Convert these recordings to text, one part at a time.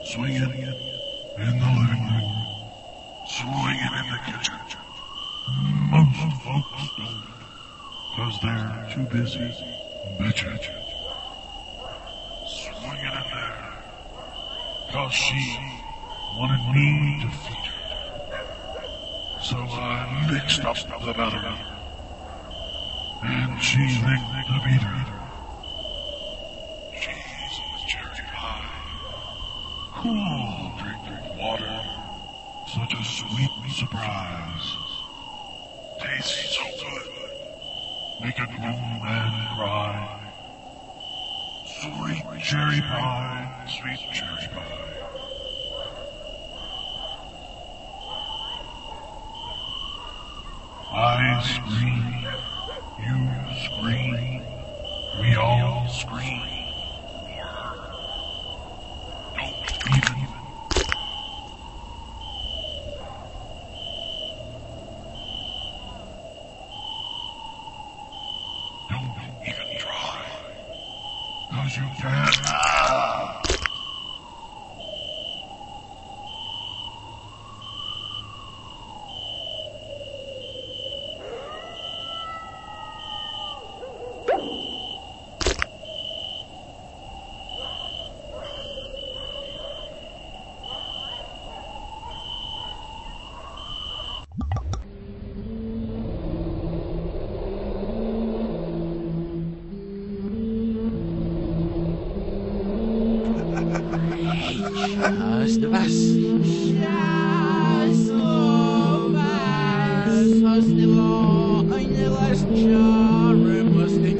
swinging in the living room, swinging in the kitchen. Most folks don't, 'cause they're too busy bitching. Swinging in there, 'cause she wanted me to feed her. So I mixed up the battery, and she licked the beater. Cheese with cherry pie, cool drink water, such a sweet surprise. Tastes so good, make a grown man cry. Sweet cherry pie, sweet cherry pie. I scream, you scream, we all scream for her. Don't even try, 'cause you can't. Just the best. Just so best. Just the law. I never sure must be.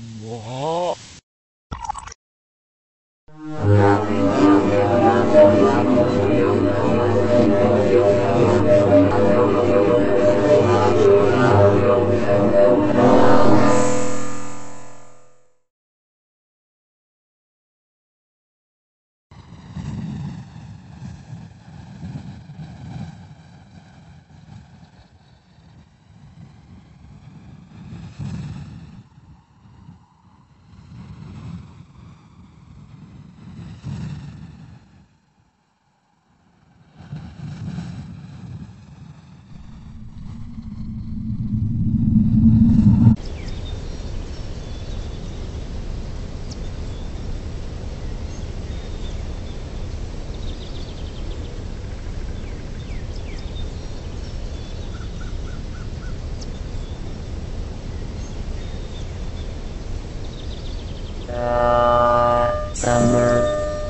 Summer.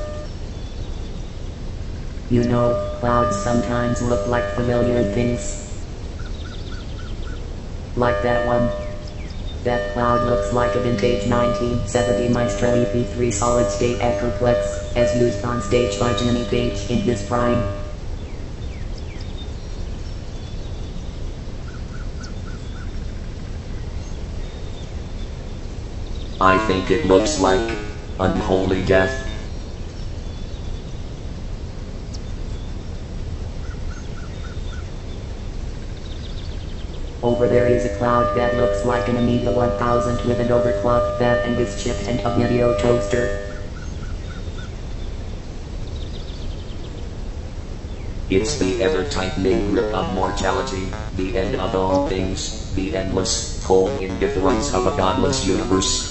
You know, clouds sometimes look like familiar things. Like that one. That cloud looks like a vintage 1970 Maestro EP3 solid-state Echoplex, as used on stage by Jimmy Page in his prime. I think it looks like unholy death. Over there is a cloud that looks like an Amiga 1000 with an overclocked fan and his chip and a video toaster. It's the ever-tightening grip of mortality, the end of all things, the endless, cold indifference of a godless universe.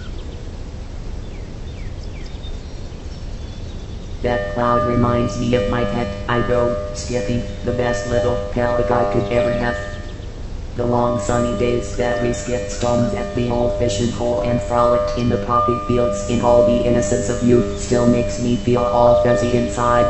That cloud reminds me of my pet, Ido, Skippy, the best little pal a guy could ever have. The long sunny days that we skipped stones at the old fishing hole and frolicked in the poppy fields in all the innocence of youth still makes me feel all fuzzy inside.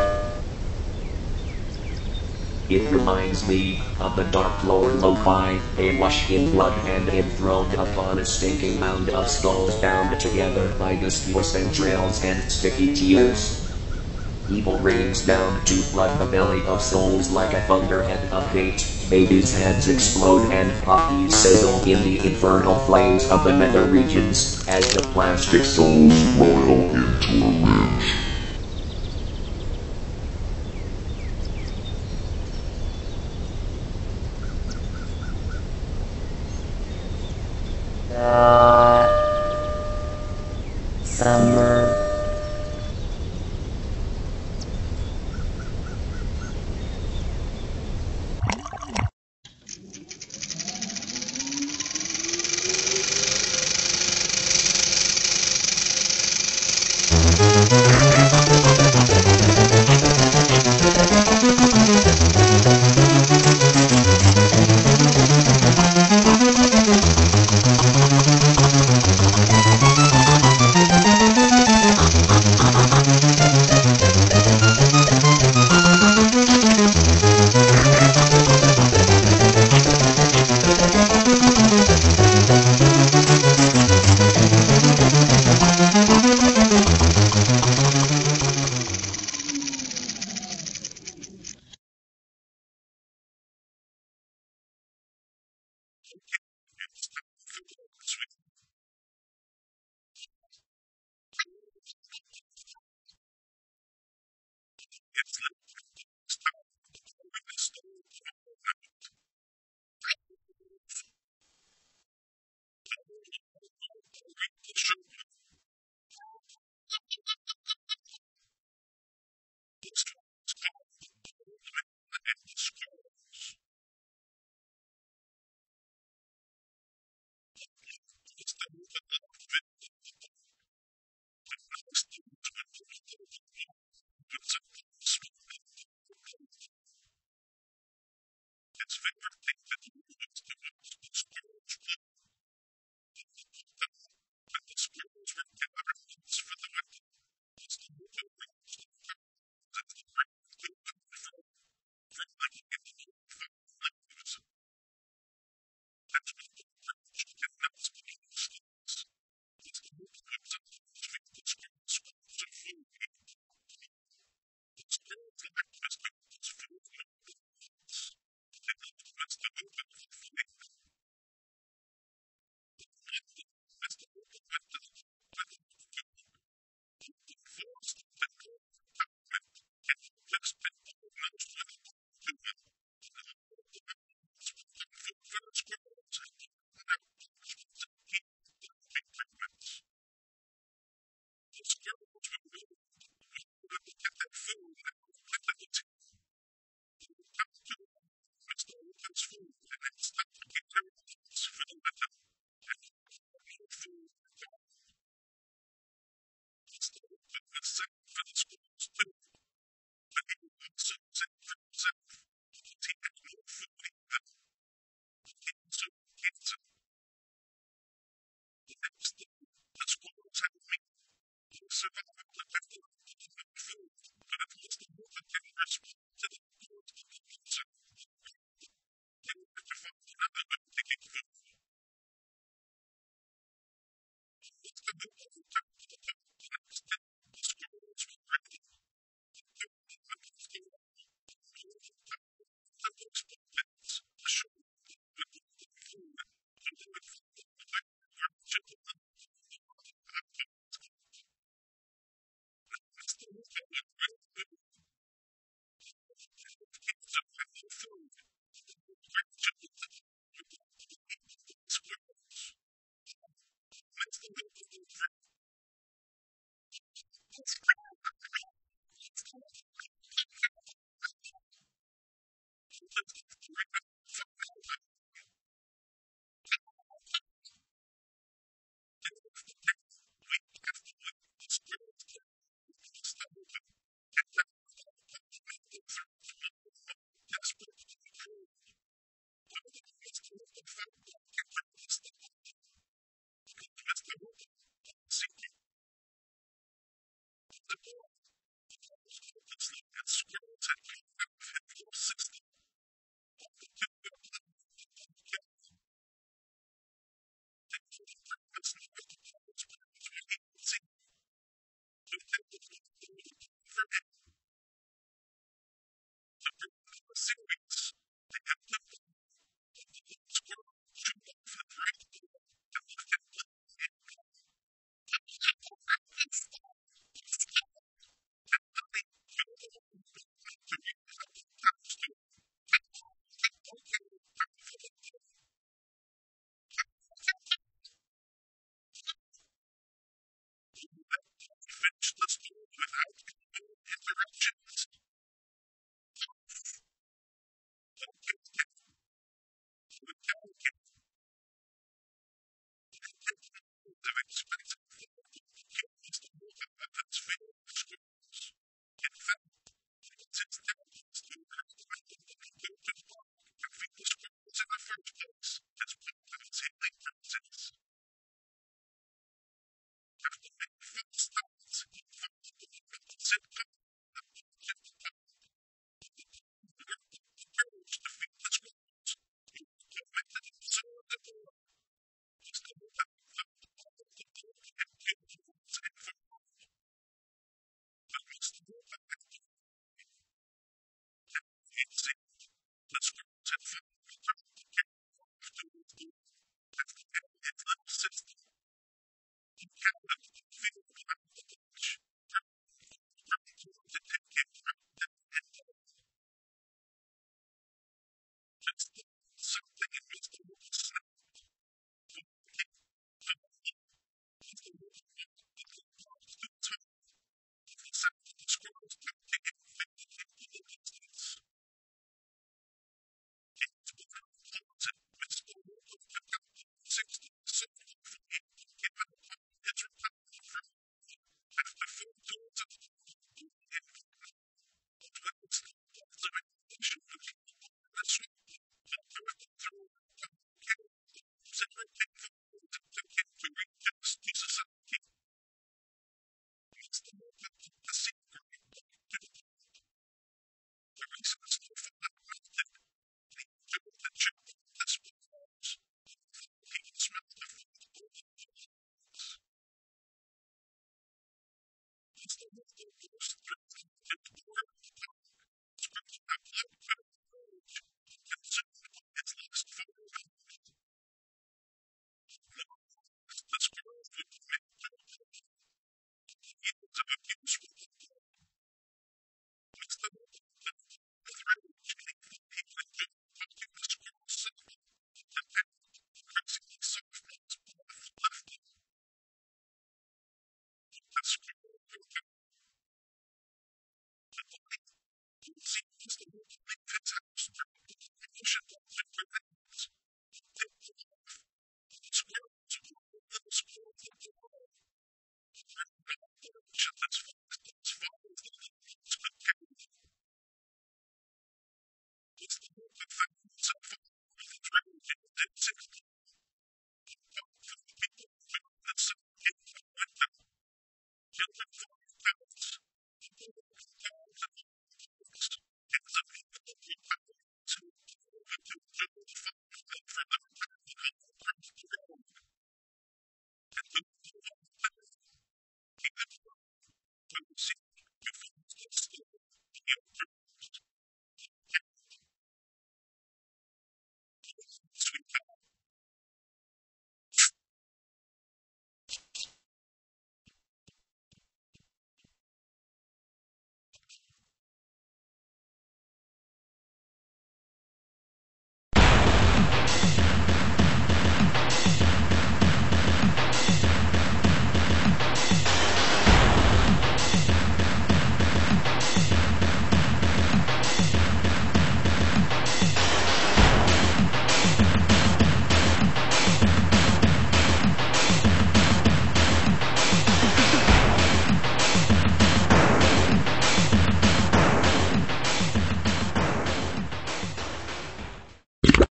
It reminds me of the dark Lord Lo-Fi, awash in blood and enthroned upon a stinking mound of skulls bound together by gustless entrails and sticky tears. Evil rains down to flood the belly of souls like a thunderhead of hate. Babies' heads explode and poppies sizzle in the infernal flames of the nether regions as the plastic souls roil into a ridge. Summer.